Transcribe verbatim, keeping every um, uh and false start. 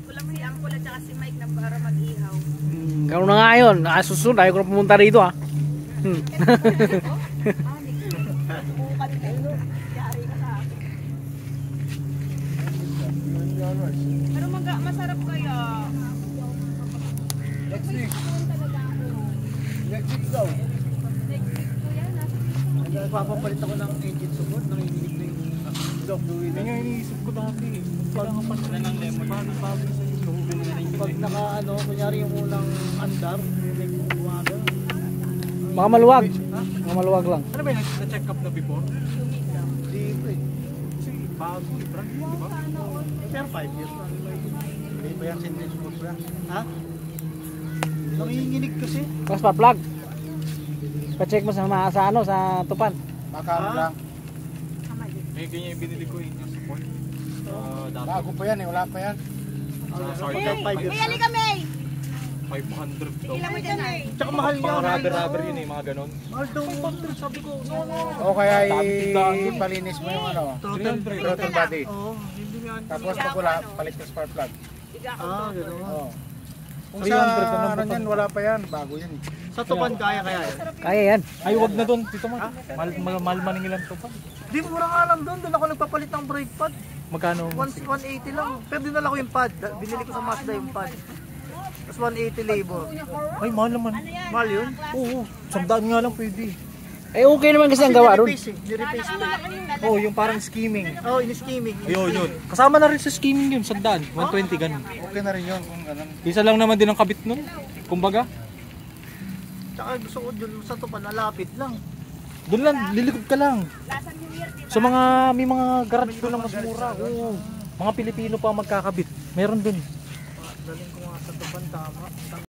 Kulang si Angkol at saka si Mike na para mag-ihaw. Hmm, gano'n na nga yun. Ah, susunod, ayaw ko na pumunta rito ah. Hmm. Pero mag masarap kaya. Next week. Next week daw. Next week po yan. Nagpapapalit ako ng engine support. Nanginginig na yung block fluid. Kaya nga iniisip ko dati. Kailangan pa sila ng lemon. Paano bago sa iyo? Pag naka ano, kunyari yung unang andar, may bumaga. Mga maluwag. Mga maluwag lang. Ano ba yung na-check up na before? Hindi ko eh. Kasi bago, brand new, di ba? Pero five years na. Hindi ba yung engine support ba? Ha? Nanginginig kasi. Tapos pa-plug. Pa-check mo sa, sa ano, sa tupan. Makano lang. May ganyan yung binili ko yung support. Uh, dati. Bago pa yan eh, wala pa yan. Sa May, Sargent, may ali kami. five hundred daw. Ilan mo dyan ay? Tsaka mahal Pang yan. rubber-rubber yun eh, mga ganon. Mahal daw. Sabi ko, no, no. O kaya ipalinis mo yung ano, Throttle, throttle body. Oo, hindi nga. Tapos pag wala, palit yung spark plug. Ah, gano'n. Oo. Kung three sa hundred ka ano naman. yan, wala pa yan. Bago yan eh. Sa tupan kaya kaya yun? Kaya yan. Ay, wag na doon. Dito mo. Mahal, mahal, mahal maningilan tupan. Di mo mura nga lang doon. Doon ako nagpapalit ng brake pad. Magkano? one eighty lang. Pero dinala ko yung pad. Binili ko sa Mazda yung pad. Tapos one eighty labor. Ay, mahal naman. Mahal yun? Oo, sandaan nga lang pwede. Eh okay naman kasi ang gawa ron. Nirepace eh. Nirepace ko. Oo, oh, yung parang skimming. Oo, in-skimming. Yun, yun. Kasama na rin sa skimming yun, sandaan. one twenty ganun. Okay na rin yun kung ganun. Isa lang naman din ang kabit nun. Kumbaga, Tsaka gusto ko dun sa tupan, nalapit lang. doon lang, lilikod ka lang. Sa mga, may mga garage doon lang mas mura. Oo. Mga Pilipino pa magkakabit. Meron doon. Daling ko nga sa tupan, tama.